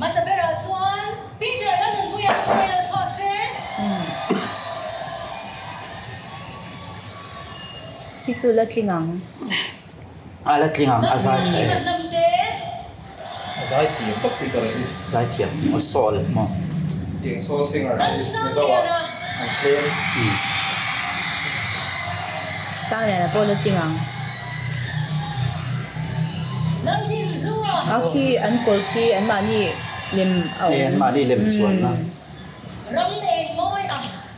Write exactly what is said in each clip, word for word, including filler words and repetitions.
mà sẽ biết là chuan Peter đã từng vui ăn vui là chọn xe khi chú lật linh ngang à lật linh ngang à giải thì thế giải thiểm tốc đi tới giải thiểm ở sol mà tiếng sol sinh ở đây bây giờ anh clear sang này là bao lật linh ngang à khi anh cột khi anh mà đi liềm ẩu anh mà đi liềm chuồn mà rong đèn môi à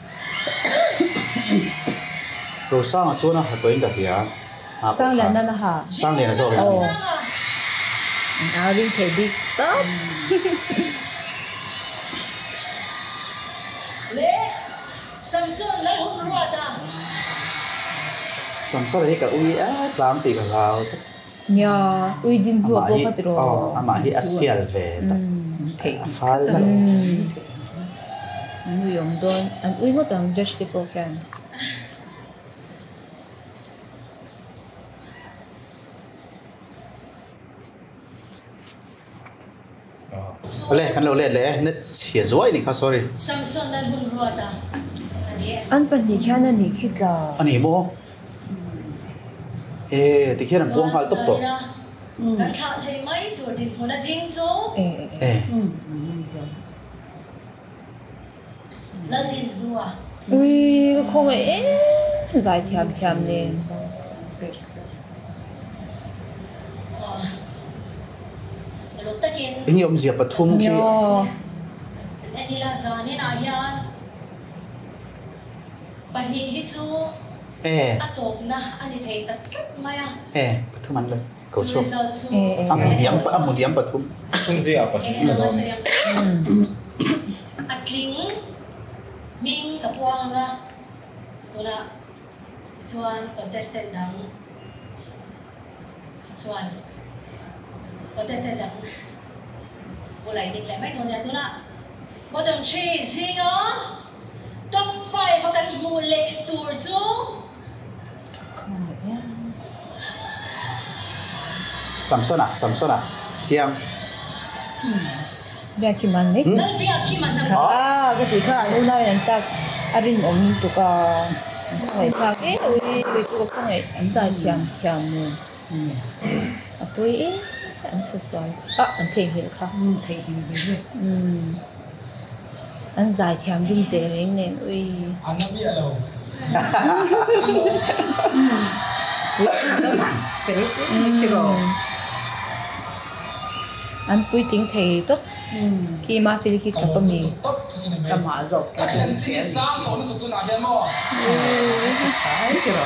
rồi sang ở chỗ nào tôi应该比啊 sang là nó hả sang liền là rồi ồ anh áo đi thể bị tốt lẽ Samson lấy hút ruột à Samson là cái ui á làm tỷ cả lao nhờ ui din hùa bố phát rồi oh ama hi asial về thể phá là anh ui ông đón anh ui ngót ang just the program lẽ khăn lâu lẽ lẽ nết xỉa dối này khá sorry Samson lấy hút ruột à anh bạn đi khăn anh đi khít là anh hiểu không ê thì khi làm buông hal tốc độ các thằng thấy mấy tuổi thì muốn là điên số ê ê lấy tiền đua ui cái không ấy dài chậm chậm nè lúc ta kiến anh em diệp bật thum khi anh đi là giờ nên ai hiền bạn đi hết số ê à tốt na anh đi thấy tất cả mày à ê bật thum ăn lên cầu chúc ê ê à một điểm à một điểm bật thum không gì à bật em giờ mà xem à kính mình gặp quang nga tôi là chuan contestant đắng chuan contestant đắng bộ lại định lại mấy thằng nhà tôi là bộ đồng chí gì nữa top five và cần mù lệ tour chú Samson à Samson à chiang bây giờ mình mấy lần gì à khi mà nằm à cái gì khác lúc nào anh chắc anh ông tụi cả người khác ấy ui ui tụi không ấy anh dài chậm chậm nè à bữa ấy anh sơ sơ à anh thấy hiểu không thấy hiểu anh dài chậm đúng tệ nên nên ui anh nó biết đâu anh bui tiếng thầy tốt khi mà phi khi chụp bấm mình cầm hạ dọc các anh chị sáng tối nó tụt tụt nào hiện mà thái kìa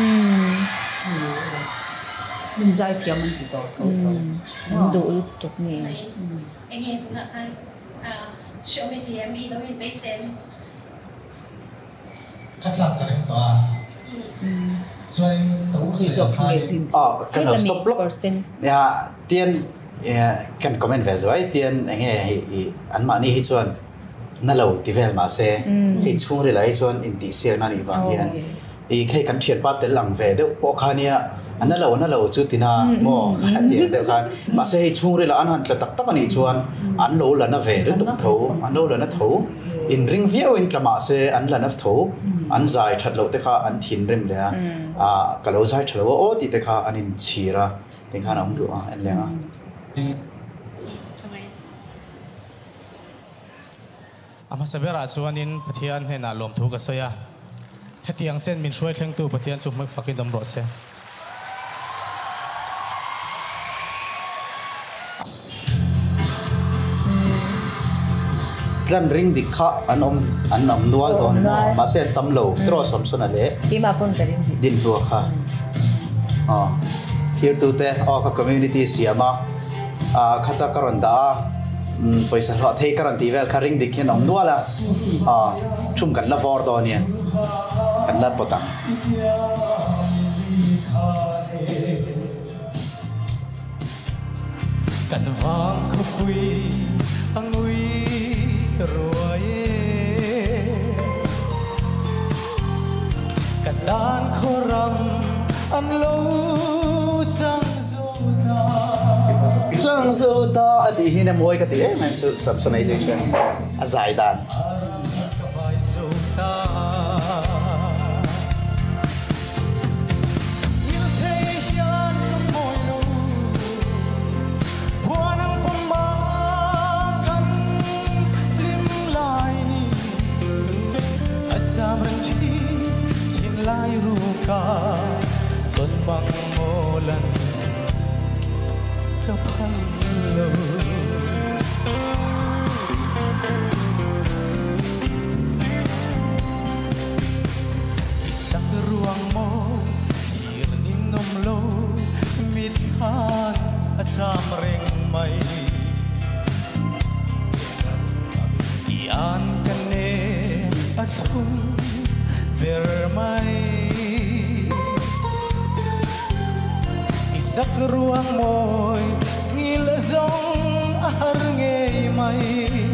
mình dài thiam mình thì tốt anh đủ lúc tốt nè anh nghe tụi anh show me the em đi đâu đi base xem cắt làm cái đó à cho nên đấu sĩ dọc hai ờ cái nó stop block ya tiền kan comment về rồi tiền anh nghe anh mà đi chuan nó lâu thì về mà xe thì chung rồi lại chuan in tí xe nó đi vào hiện thì khi kan chuyện bắt đến lằng về đâu bỏ khai nia anh nó lâu nó lâu chút thì na mò tiền đâu khai mà xe chung rồi là anh hoàn là tắc tắc anh đi chuan anh lâu là nó về được tục thấu anh lâu là nó thấu in ring video in làm xe anh là nó thấu anh dài chặt lâu tới khá anh thiên rim đấy à cái lâu dài chặt lâu ô thì tới khá anh in chỉ ra tiếng khá nóng được anh lên à ama sabera chuanin pathian hena lom thu ka saya hetiang chen min shoi thleng tu pathian chu mak fakin dam ro se gan ring dikha an om an om nual don ma se tam lo tro Samson ale khi mà phone cái gì din tu kha à here to te o ka community siama a khata karonda paisa lo thei karon ti vel kharing dikhen om nuala a chum kan la vor do nia kan la potang kan wang khupui angui rồi kan dan khoram an lo chang zona chang zo zo ta ati hi na moi ka ti eh man chu subsonization a zai dan Tuần băng mô lần cấp khăn lâu Isak ruang mo Sir ninom lo Mithan at samring may Iyan ka ne at kung bermay Isak ruang mo'y ngilazong ahar ngay may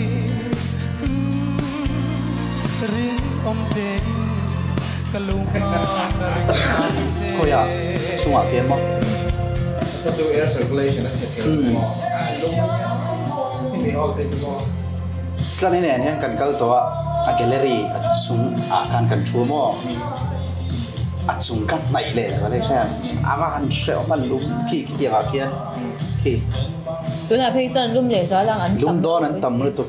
Rin om tein kalungan na rin kanse Kuya, sunga kian mo Sa to air circulation at set here mo. Hindi all day to go. Tlan ini an kan kal to a gallery at sung akan kan chu mo at sung kan nai le sa le kha ama han seo man lum ki ki ya kian ki Tôi là phi chân lum lệ gió lang ăn lum do nan tam nu tu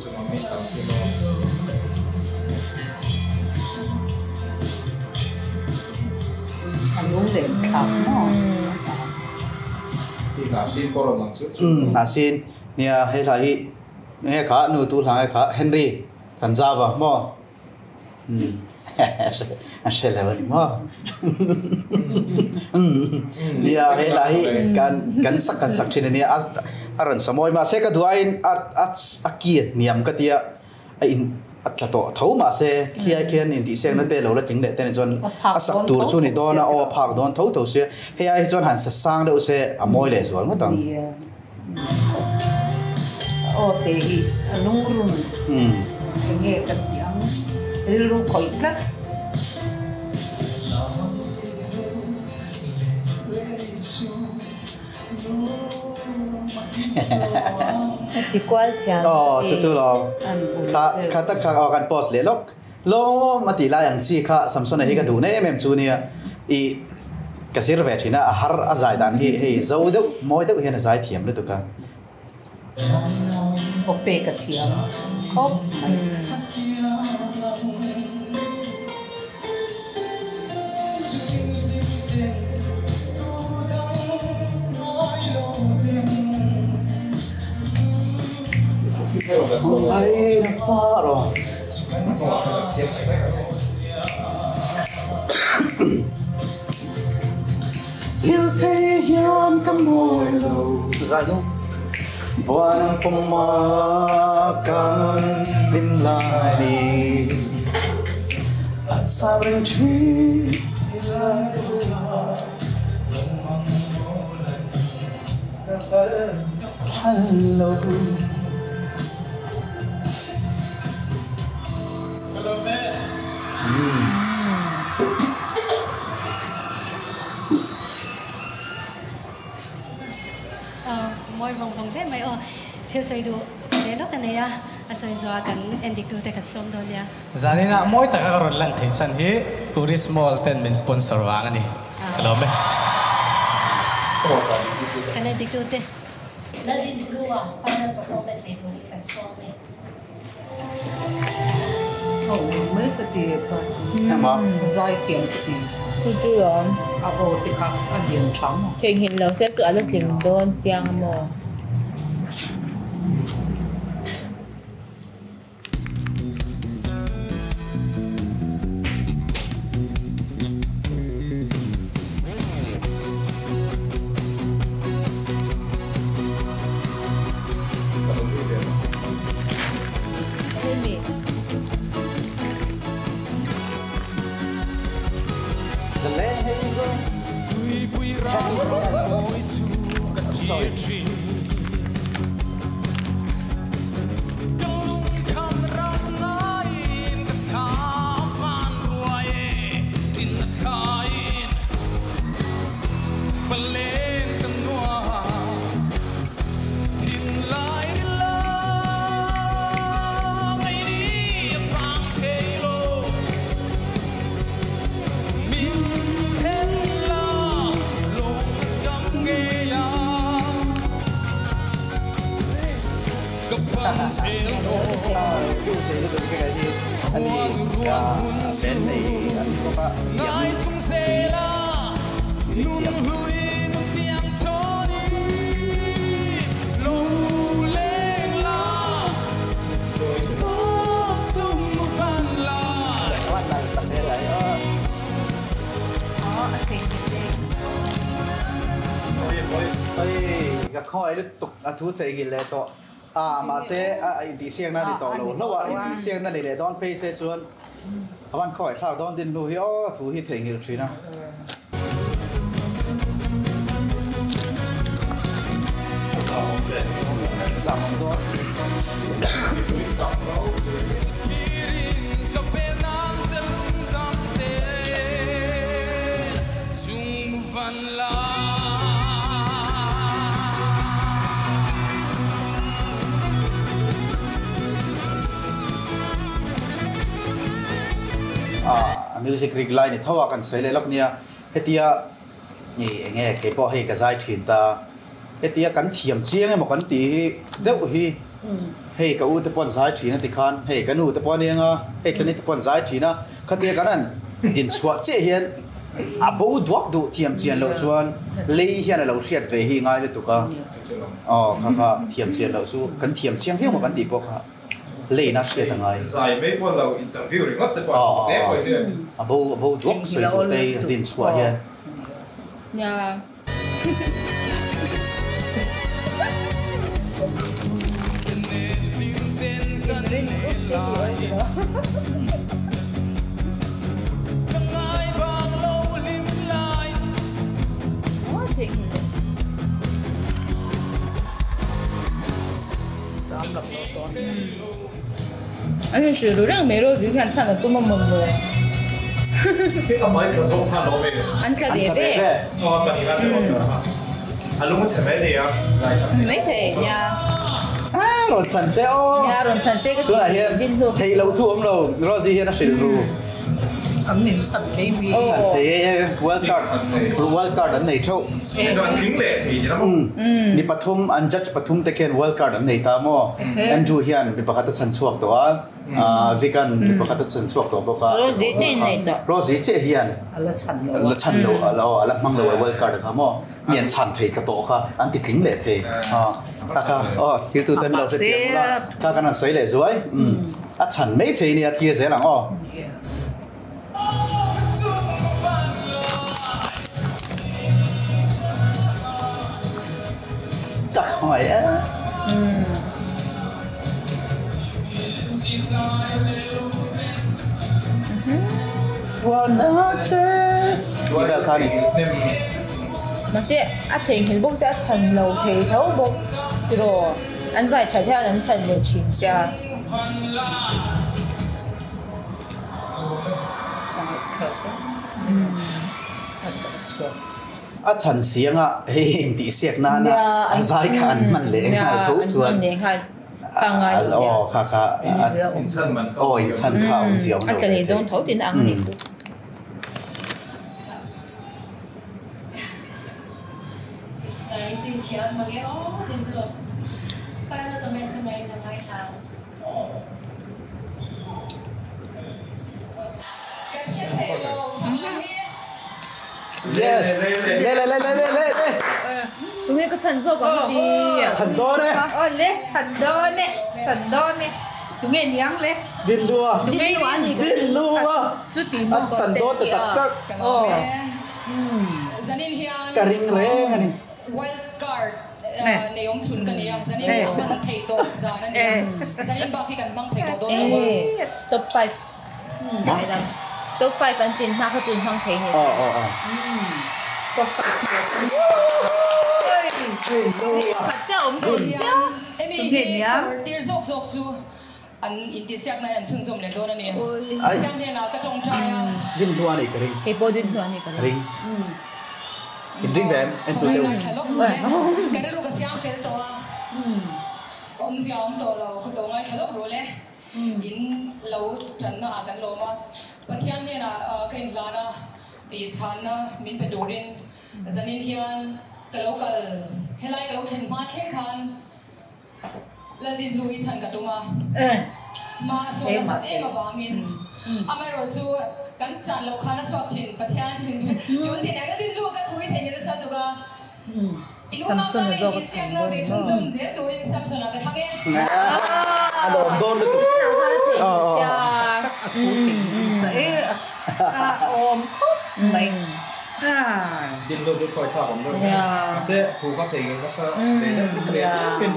ăn uống để khám mà Thì là xin có lòng chút. um na sin nia he la hi nge kha nu tu la kha Henry kan za wa mo um a se la ni mo nia he la hi kan kan sak kan sak thin ni a aran samoi ma se ka duain at at akiat niam ka tia a in at la to thau ma se khia khian in ti seng na te lo la ting de te chon a sak tur chu ni dona o phak don thau thau se he ai chon han sa sang de se a moi le swal ma tang ô tê ăn uống run um nghe cái tiếng ru khói cắt Chỉ qual thiam oh chu chu lo kha kha ta kha kan post le lok lo ma ti la yang chi kha samson hi ka du ne em chu nia i ka sir ve thina har a zai dan hi hi zo de moi de hian zai thiam le tu ka ô pê cái tiếng khóc ai na pa ro yêu thế hiam kam môi lâu zai lo buan pom ma kan lim lai ni at sa ring chi hello Hello mẹ Ờ, mỗi vòng vòng thế mày ờ thế rồi đủ để lúc cái này à à rồi giờ cần em đi tu tại cần xong rồi nha Zanina moi ta ka ron lan thein chan hi Puri Small ten min sponsor wa ngani hello mẹ cái này đi tu thế là đi tu à final performance này thôi cần xong này ô mấy cái tiếng em mo dai tiếng cái tiếng Cứ chứ rồi à ô thì khác ăn điện trắng mà Chuyện hình lâu sẽ tựa lúc chỉnh đôn chiang mồ sorry Chú thấy được cái cái gì anh đi cả bên này anh có ba Ngài sung xe la Nun hui nun tiếng cho đi Lâu lên la Bóp chung một phần la các bạn là tập thế đấy ơ ơi cái khói nó tục à thu thấy cái lệ to à mà sẽ à đi xem na đi to lâu lâu à đi xem na đi lệ đón pay sẽ chuan các bạn khói thao đón tin lưu hiếu thu hít thấy nhiều chuyện nào giảm đó à music rig line này thao kan soi le lok nia hetia ni nghe cái po hay cái giải thìn ta hetia kan thiam chiang mo kan ti deuh hi hey ka u te pon giải thìn ti khan hey kan u te pon anga hey kan te pon giải thìn na khatia kan an din chua che hian a bo duak du thiam chian lo chuan lei hian lo hriat ve hi ngai le tuka oh kha kha thiam chian lo chu kan thiam chiang hiang mo kan ti po kha lei na hriat angai Giải mấy con lâu interview thì ngất tới bọn đẹp rồi chứ a bo a bo duak soi tu te din chua hian Yeah. anh sử dụng rất mấy rồi thì anh sang là tôi mong mong rồi cái ông ấy có sống sao đó về anh cả về về ờ bạn đi ra được không anh lúc mới xem mấy đi á mấy thể nhà à rồi sẵn sẽ ô nhà rồi sẵn sẽ cái tôi là hiền thầy lâu thu ông lâu rồi gì hiền nó sẽ được ấm niệm sạch đấy vì Ồ. thế wildcard wildcard anh này châu cho anh kính lệ thì nó ni pathum an judge pathum te ken wildcard an nei ta mo Andrew hian bi pakhat chan chuak to a vikan bi pakhat chan chuak to boka rồi gì thế này đó rosi che hian là chăn rồi la chan lo lo ala mang lo wildcard ka mo mian chan thei ka to kha an ti kính lệ thei ha ka ka oh til tu tem lo se tiam la ka kana soi le zuai a chan nei thei ni a thia ze lang o ta hỏi á wanna change đi vào khan này mà sẽ anh thấy hình bốc sẽ thành lầu thế thấu bốc rồi anh phải chạy theo anh thành lầu chín ra a chan siang a he ti siak na na a zai khan man le ha tho chuan Pangai oh kha kha in chân mình oh in chan kha ông siang anh cái này don't thấu tiền ăn này Tại今天嘛，你哦，点个，快乐的面孔没得买茶。感谢陪喽，长安here。 yes le le le le le le le tụi nghe có chân sâu có cái gì chan do ne ôi lẽ chân đó nè chân đó nè tụi nghe nhang lẽ din lua đi lúa gì din lua chút tìm a chan do te tak tak ồ Zanin hian. ka ring re han Wild card. Này ông chun cái này, Zanin ông mang thầy tổ, Zanin này. Zanin bác khi cần mang thầy tổ đó. ê top five phải là top five anh tin màเขาtin không thấy này oh oh oh top five thật ra ông đủ sao Em nghĩ tiêu dọc dọc chu anh in tiết chắc này anh chun zoom lên đó này. Cái này là cái trong trai à. din lua này ka ring cái bộ đinh hoa này cái ring in ring vem en tu teu Cái lúc này cái đó lúc cái chiang phê đó. Ông già ông tổ lâu cái đồ ngay cái lúc rồi đấy. In lâu chân nó cái lâu mà. Và thiên này là cái là na thì chán na mình phải đồ đến. Cho nên hiện cái lâu cái hay là cái lâu thiên mà thiên khan. là din lui chan ka tuma eh ma cho la sat em awangin amai ro chu kan chan lo khana chok thin pathian chun din anga din lu ka thui thein la chan tu ka Samson là do cái thằng đó để chúng dùng dễ tôi đi Samson là cái thằng ấy à đồ đôn được nào ha thì các cụ thì sẽ ôm khóc này à tin luôn chút coi thao cũng được nó sẽ phù hợp thì nó sẽ để nó để nó pin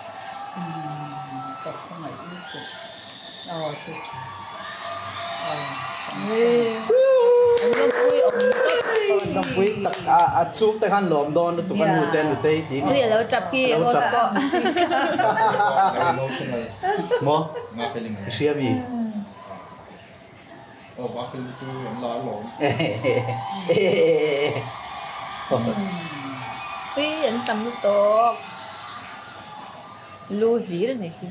tập không phải liên tục ờ chứ nó vui ông nó vui tắc à à chung tay han lom đôn tụi con hụt tên hụt tay tí bây giờ nó chập kia nó có mo mà phải làm xia mi ồ bác phim chú lo lộn Ui, anh tầm lúc tốt Lưu hí rồi này khi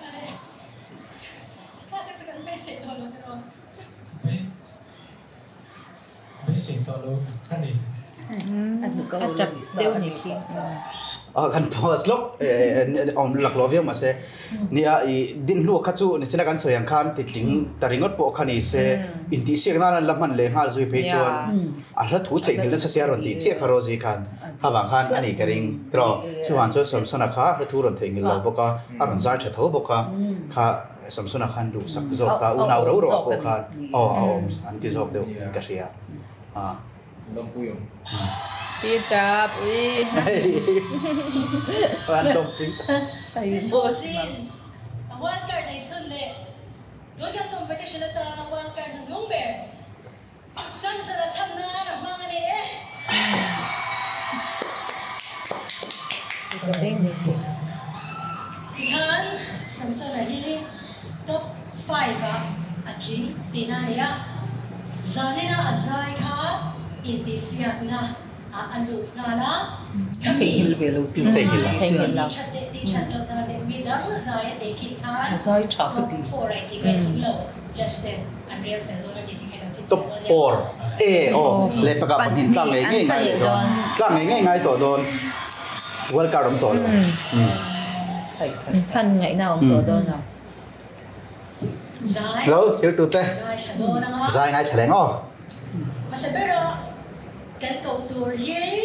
Basic to lo kan ni. À chập đeo này khi ờ kan pos lok om lak lo viam ase nia i din lu kha chu ni chena kan soyang khan ti tling taringot po khani se inti se na lam han le hal zui pe chon a hla thu thei hil sa sia ron ti che kharo ji khan ha wa khan ani karing tro chuan chu samsona kha hla thu ron thei ngil lo boka aron zar tha tho boka kha samsona khan du sak zo ta u nau ro ro po khan o o anti zok deu ka ria à đông quy không Tia chập ui anh đông quý Thầy vô xin one card này xuân lệ đối với competition là ta là one card là đúng bè sang sẽ là tham na là mang anh ấy Cái đinh này thì Khan sang sẽ là hi top five à anh chính tin anh ấy Zanina azai kha Indonesia na alut na la thì hiểu về lâu tiền Thì hiểu Thì hiểu lâu thì chat lâu ta để mi dang zai để kit khan rồi chọc cái gì four ai thì cái gì lâu just then Unreal fellow là gì cái cái top four e o le pa ka panin tlang ngai ngai ngai don tlang ngai ngai ngai to don world card rom to lo thầy thầy chân ngày nào cũng tổ đâu nào zai lo here to te zai shadow na nga zai ngai thleng o masabero kan ko tour hi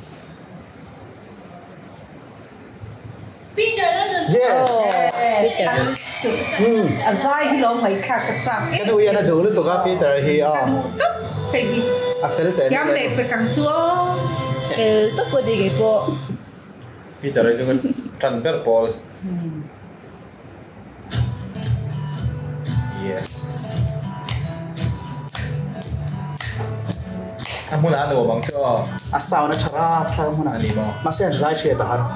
Peter là được yes Yes à dai hi lo mấy khác cái chạm kan u yana du lu to ka Peter hi o đủ tốc phải đi a fel te kéo lệ phải càng chúa Cái tốc của đi cái bộ Peter ấy chúng trần rất Paul yeah anh muốn ăn đồ bằng chưa a sao na thara thara huna anh đi bao ma sen zai che ta har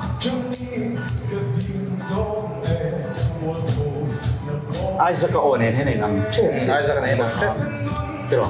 Isaac o ne ne ngang che sai ra cái này bằng chết pero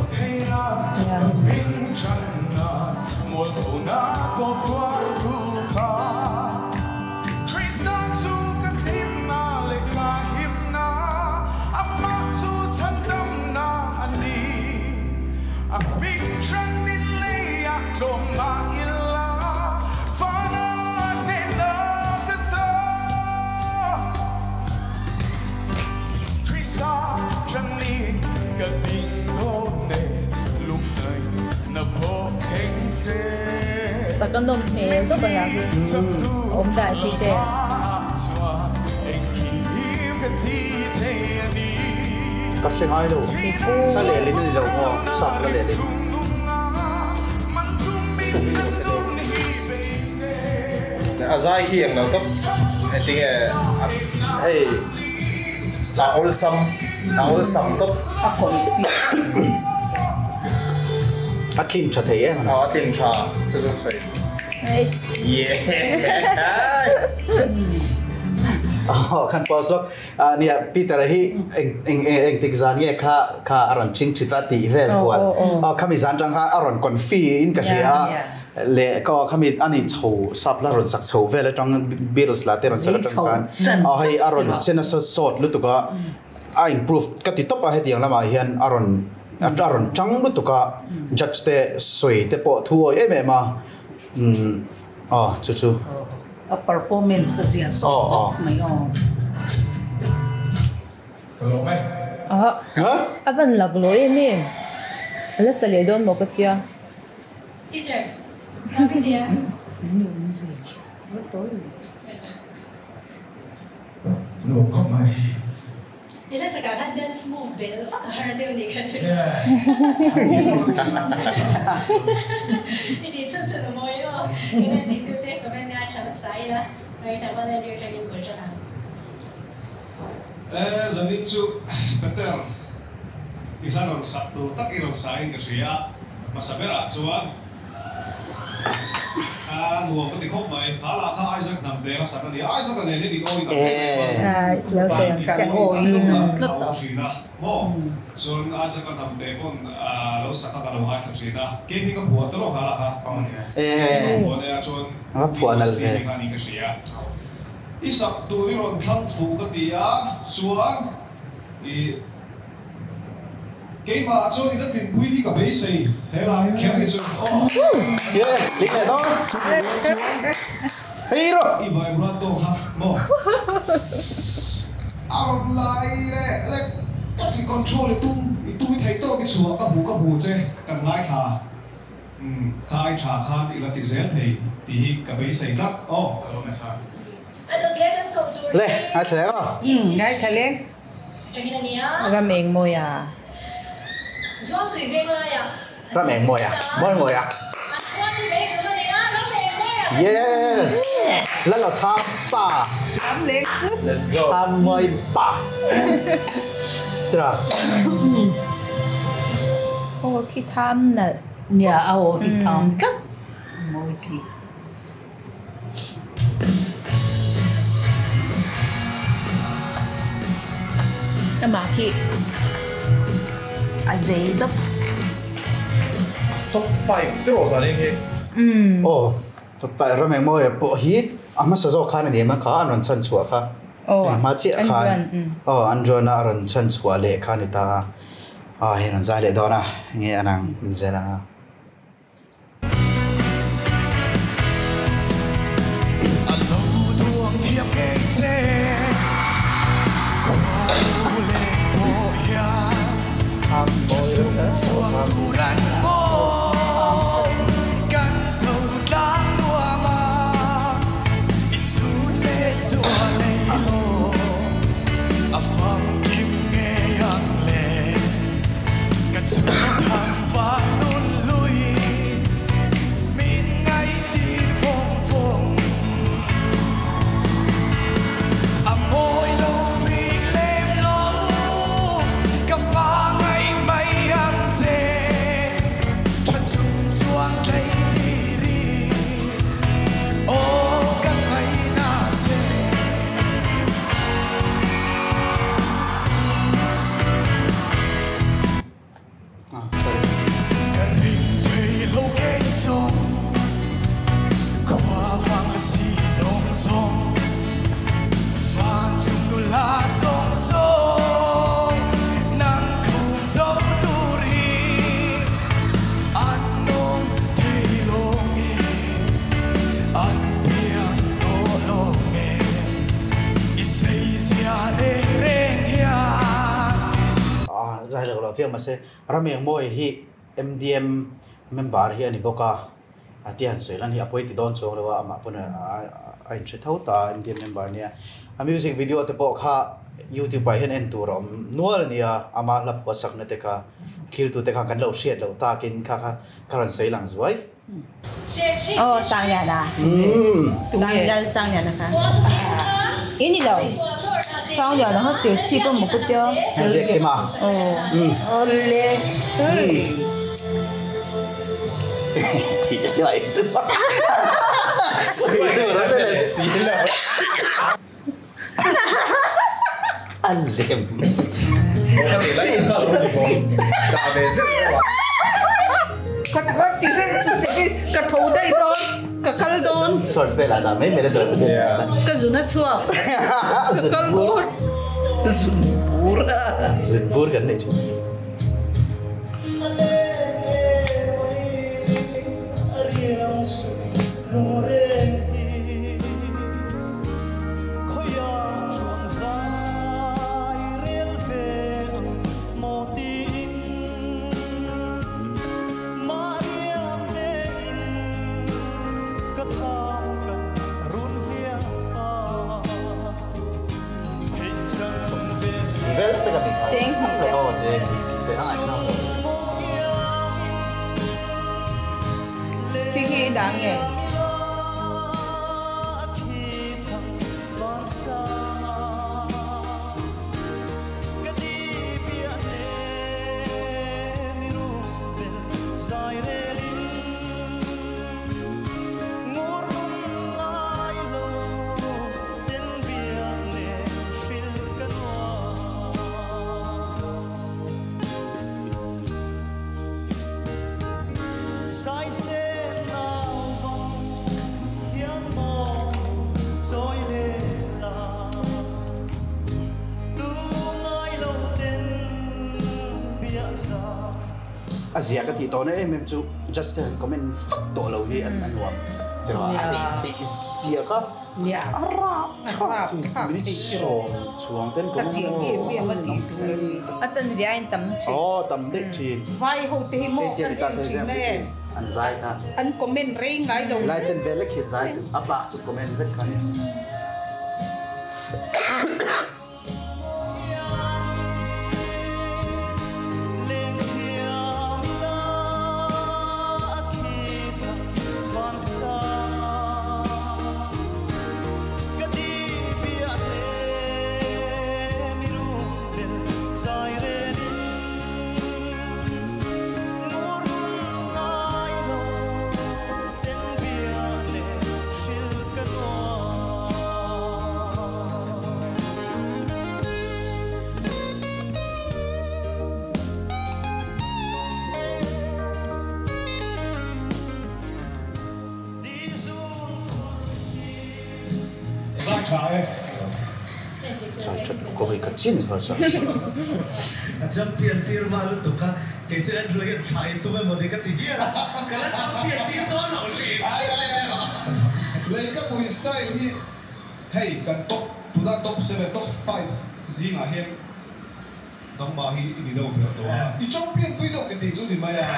Sa con đông heo tốt bằng là gì Ôm đại thì xe ka se ngai lo ta le le ni lo ho sa la le le Azai hi ang tóc I think hey là wholesome là wholesome tóc à còn a clean cha thei e à tin cha这种水 Nice yeah oh kan pos lok nia Peter hi eng eng eng tik zan ye kha kha aron ching chita ti vel kwal oh khami zan tang kha aron konfi in ka ria le ko khami ani chho sapla ron sak chho vel tang bills la te ron sala tang kan a hai aron chena sa sot lu tu ka a improve ka ti top a he tiang lama hian aron aron chang lu tu ka judge te soi te po thu e me ma um oh chu chu a performance gì à Oh, oh. mấy ông hả à vẫn lạc lối em em là sao lại đón một cái tia ít rồi làm cái gì à Nương gì? Rất tối rồi. Nụ có mày. Ini sekarang dance move bel, apa harus ni kan? Ini cun cun mau yo, ini di tu deh kau ni ai sama saya, ai tak boleh dia jadi berjalan. Eh, jadi tu, Peter, iharon sabtu, tak iron sain kerja, masa berat cuan. Ah, nuo pati khop mai, hala kha Isaac nam de la sakani, Isaac ne ni di oi ta. à lâu rồi Cái ôi rất Rất tốt. tốt. Mo, so Isaac nam de pun lo sakka ka lo ai ta china. Ke mi ka buat ro hala kha pang ni. eh Buat ya chon. Apa puan al ve? Ka ni ka sia. I sabtu i ron thang fu ka dia, suan i cái mà cho nên tin quý vị cả bấy xây thế là kéo cái chuyện yes lính này đó hey rồi đi vài bữa tôi ha mo out lại lệ lệ các chị control tung tung thấy tôi bị sủa các bù các bù chứ cần lái thà khai trả khan thì là tỷ giá thì thì cả bấy xây lắm oh rồi mà sao Ada kaya kan kau tu. lê ai thấy không Ừ, ngay thay lên. Jadi ni ya. ra mình môi à Zuang tu veng lah ya. ra mẹ ngồi à môi ngồi à Zuang tu veng tu ni ah, lo veng lah ya. yes là là tham pa Làm lên trước. Let's go. tham môi pa tra ô khi tham nè Nhà ao thì thòng cắt. Môi thì. mà khi à dễ đó Top five tu rosa ni ke. ừ oh tập bài ra mẹ ngồi bộ hí à mà sao khăn này mà khá anh vẫn chân chùa khá Ồ, mà chị anh khăn Duan, ừ. oh anh Duan là anh chân chùa lệ khăn ta à hiện anh giải lệ đó na nghe anh ang dễ là giải lệ là việc mà sẽ ra miệng môi hi em đê em member hi anh boka à tiền soi lan hi apoi ti don chong lewa ama pun ai che thau ta em đê em member nia a music video te po kha YouTube bai hen en tu rom nual nia ama la pho sak na te kha clear tu te kha kan lo share lo ta kin kha kha karan sei lang zuai ô sang nhà à sang nhà sang nhà nè ý đi đâu sang nhà nó hết siêu chi có một cái tiêu em dễ cái mà ồ ô lê thì lại tu soi tu ra là xí là anh lem Cái này lấy nó rồi đi bộ. Đã về rất là. Cắt cắt tí lên xuống tí. Cắt thấu đây đón. Cắt cắt đón. sort về là đam mấy mấy đứa Cắt dù nó chua. Cắt bột. Dùng bột à. dân bur cái này chứ vel te ka mi ka Cheng le o cheng te ai na thì khi đáng nhỉ Asia ka ti to na em em chu just tell comment fuck to lo hi an anwam pero ai ti sia ka ya arab arab mi so chuang ten ko cái chuyện gì mà đi ở chân vì anh tắm oh tam de chin vai hậu thì mo ti cái ta chuyện se chuyện này an zai ka anh comment ring ngay đâu lai chen vele khit zai chu aba su comment vet kan Zai Chai. Chai chut ko ve ka chin ho sa champion tir malu tu ka ke chen roi thai tu me modi ka ti hi kala champion tir to lo ri Lấy các buổi style hi. Hey, kan top, tu da top seven, top five. Zing a hian. Tong ba hi ni đâu phải đâu à. I champion quy đâu cái tỷ số gì mà à.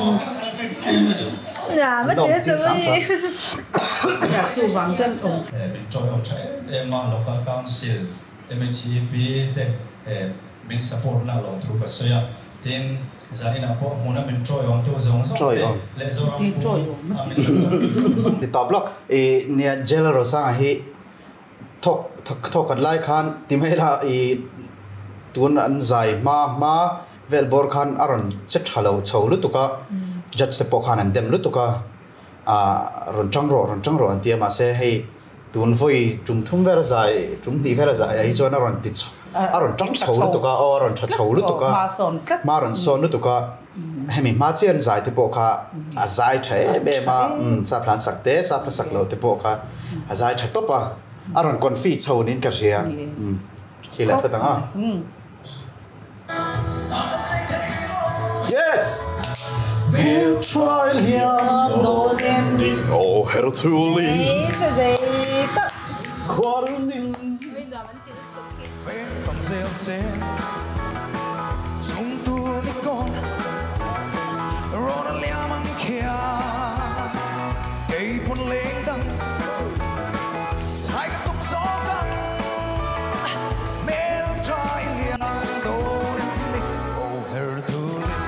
dạ mất thế tôi là chủ vắng chân ổng mình trôi ông chạy em mà local council em chỉ bị để mình support là lòng thu cái số ya tin gia đình nào bộ muốn mình trôi ông tu giống Trôi ông. lệ do thì trôi ti top block e nia jela ro sa hi thok thok thok kan lai khan ti me la e tun an zai ma ma vel bor khan aron chet halo chho lu tuka judge te po khan an dem lu tuka a ron chang ro ron chang ro an ti ma se hei tun voi tum thum ver zai tum ti ver zai ai chona ron ti aron chang chho lu tuka o ron cha chho lu tuka ma son cắt ma ron son lu tuka hemi ma chen zai te po kha a zai thai be ma sa plan sakte sa plan sak lo te po kha a zai thai to pa aron kon fi chho nin ka ria um chi la pha ta yes we'll try đồ đen đi oh hero to ấy sẽ gì tất quarantine bây giờ vẫn chưa tốt kịp ven bằng rêu xe chúng tu đi con rồi leo mang kia cây buồn lên đằng hai cái tung gió đằng mel trai liền đồ đi oh hero to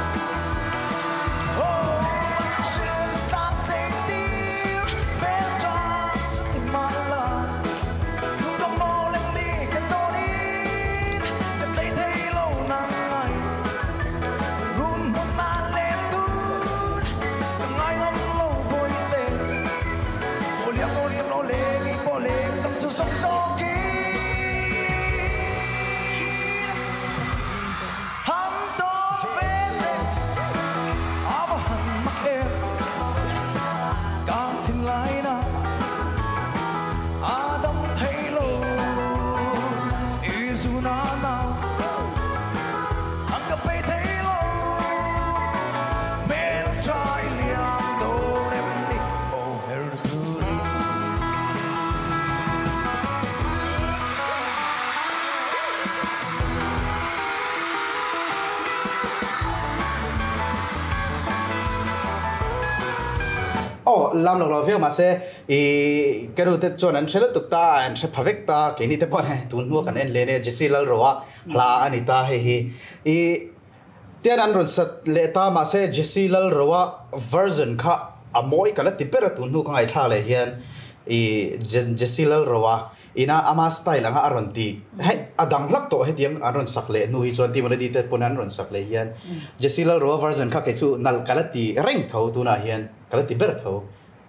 oh she's a dante dear mel trai in my love nunca more lên đi cái tôi đi cái tay thấy lâu năm ngày oh lam lo lo vek ma se i keru te chon an thela tukta an the phavek ta ke ni te pon he tun nu kan en le ne jesilal rowa hla anita he hi i tian an ron sat le ta ma se jesilal rowa version kha amoi kala tipera tun nu kangai tha le hian i jesilal rowa ina ama style anga aronti he adang lak to he tiang aron sakle nu hi chon ti mon di te ponan ron sakle hian jesilal rowa version kha ke chu nal kala ti reng thau tu na hian kala ti ber thau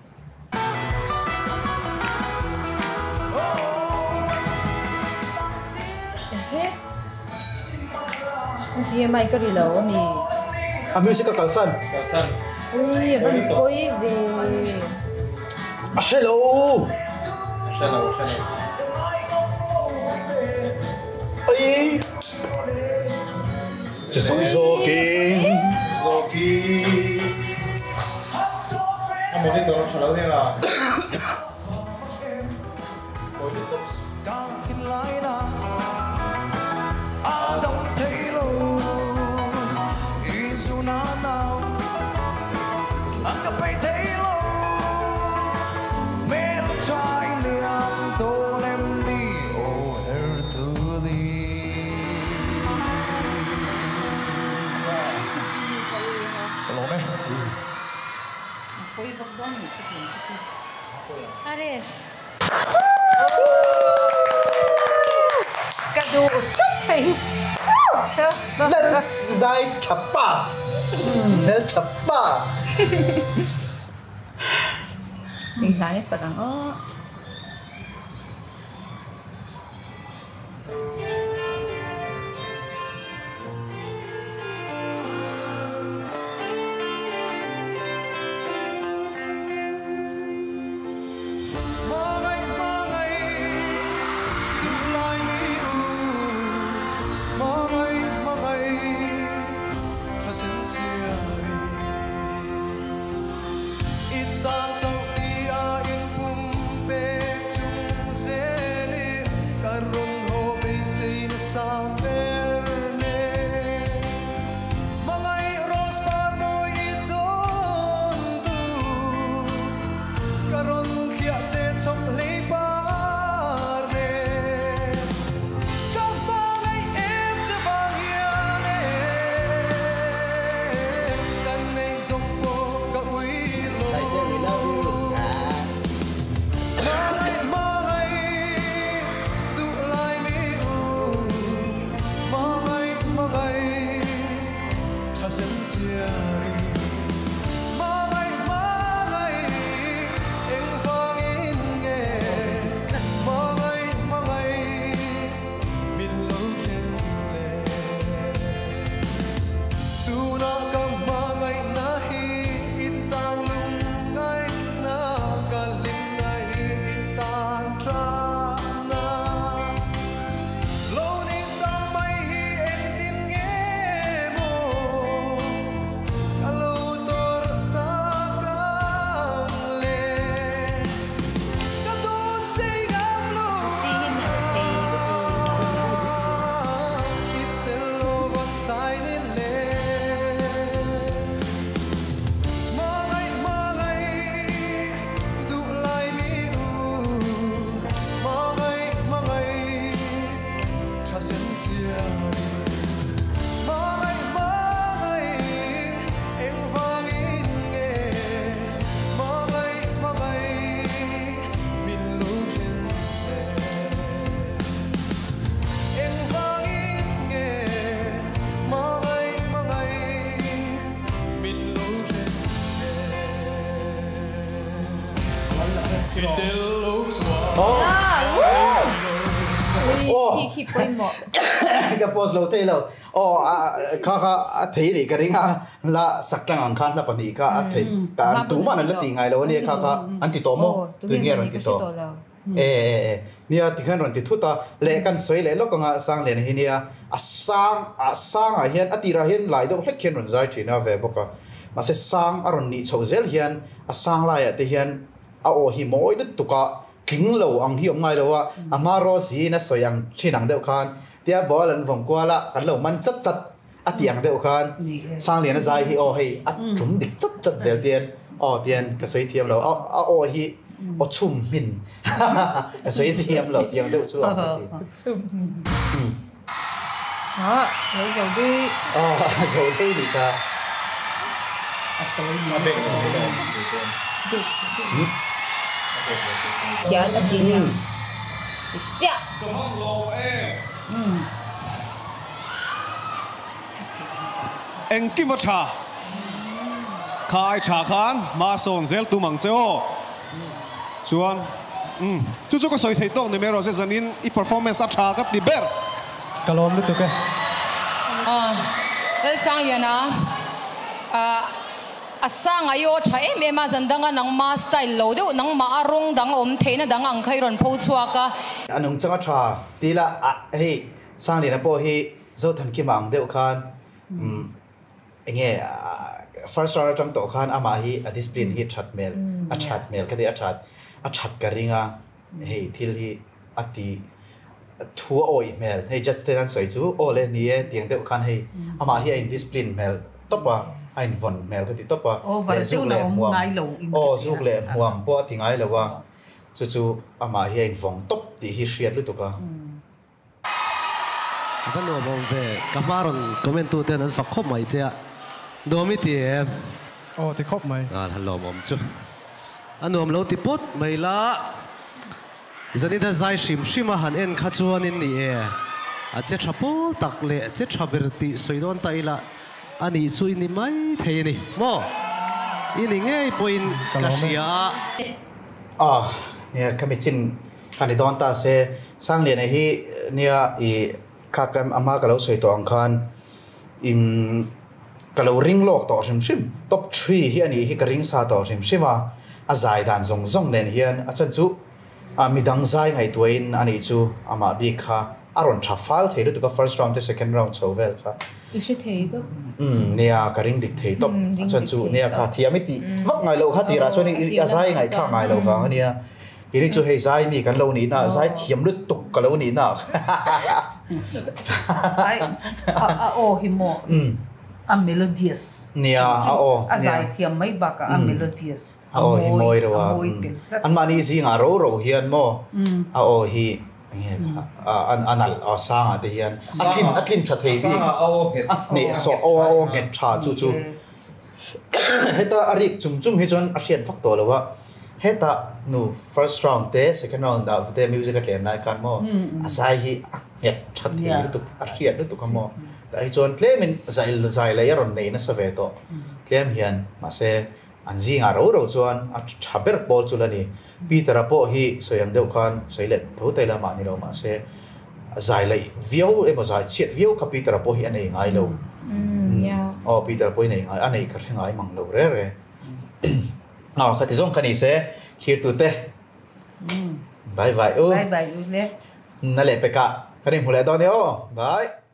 Dia mai ka ri lo mi a music ka kalsan kalsan ui ban koi ve a shelo shelo shelo ai Just zoki zoki amo ni toro chalo de la oi de tops Ares. Kadu utay. Zai chapa. Nel chapa. Bình thái sa kang oh. Khi quay mỏ cái pose lâu thế lâu oh kha kha thấy đi cái ringa là sắc lang ang khan là pani ka thấy ta tu mà nó tiếng ngay lâu này kha kha anh ti tomo tu nghe rồi ti to eh nia ti khan rồi ti thu ta le kan soi le lo ka sang le hi nia asang asang a hian atira hian lai do hlek khen ron zai thina ve boka ma se sang aron ni chhozel hian asang lai ate hian a o hi moi de tuka kính lâu ông hiểm ngay đâu à, amaro gì nó soi ang trên ang đeo khan, tia bỏ lần vòng qua là cái lâu man chất chất, à tiếng đeo khan, sang liền nó dài hi oh hey, à chúng địch chất chất dễ tiền, oh tiền cái sợi thiam lo oh oh hi oh chum min cái sợi thiam lo tiếng đâu chú à chum đó lấy dầu đi oh dầu đi đi cả dạ tập gì nhỉ dạ anh kim vật trà khai trà khan mà son zel tu mang cheo chuan um chu chu có soi thei tong ne mero se zanin i performance a trà ka ti ber kalom lu tu ke à el sang ya na à asang ayo cha em em a zandanga nang ma style lo de nang ma arong dang om theina dang ang khai ron pho chua ka anung changa tha tila hey sang le na po hi zo than ki mang deuh khan um enge first round tang to khan ama hi a discipline hi that mel a that mel ka de a that a that ka ringa hey thil hi ati thua oi mel hey just ten soi chu ole ni e tiang deuh khan hey ama hi in discipline mel topa ein von mel ka ti topa le zu le ngai lo o zuk le huam po ti ngai lo wa chu chu ama hi ein vong top ti hi hriat lu to ka văn nuông bông về camaron comment tu tên anh phật khóc mày chưa đồ mi tiền oh thì khóc mày à hắn lòm om chứ anh nuông lâu thì put mày la giờ đi ra giải sim sim hắn en khát chuan in nè à chết chập bố tắc lệ chết chập bể tị soi đón tay la anh đi chui ni mấy thế này mo ini nghe point kasia à nè kami chin kani don ta se sang le này hi nè i kakam ama kalau soi to angkhan im kalau ring lok to sim sim top three hi ani hi ka ring sa to sim sima a zai dan zong zong nen hian a chan chu a midang zai ngai tuin ani chu ama bi kha aron thafal thei tu ka first round to second round chovel kha ishi thei to um nia ka ring dik thei top chan chu nia kha thiamiti vak ngai lo kha ti ra choni a zai ngai kha ngai lo wang ania iri chu hei zai mi kan lo ni na zai thiam lut tuk ka lo ni na ai a o himo a melodious nia a o a zai thiam mai ba ka a melodious a o hi moi ro wa an mani zi nga ro ro hian mo a o hi an anal a sanga te hian atlin atlin tha thei bi ni so o o nge tha chu chu heta arik chum chum hi chon a hriat vak to lawa heta nu first round te second round da the music at lem nai kan mo asai hi nge tha thei tu a hriat tu ka mo ta hi chon tle min zai zai la yaron nei na save to tlem hian ma se an zi nga ro ro chuan a thaber bol chulani Peter po hi soyang deuh khan soilet tho te la ma ni ro ma se zai lai view emo zai chiat view ka Peter po hi anei ngai lo ya o Peter po nei ngai anei ka ngai mang lo re re na ka ti zong kani se khir tu te bye bye o bye bye le na le pe ka kani hule do ne o bye